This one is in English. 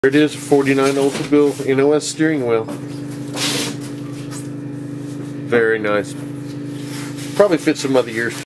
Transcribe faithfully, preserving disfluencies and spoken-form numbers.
There it is, forty-nine Oldsmobile N O S steering wheel. Very nice. Probably fits some other years.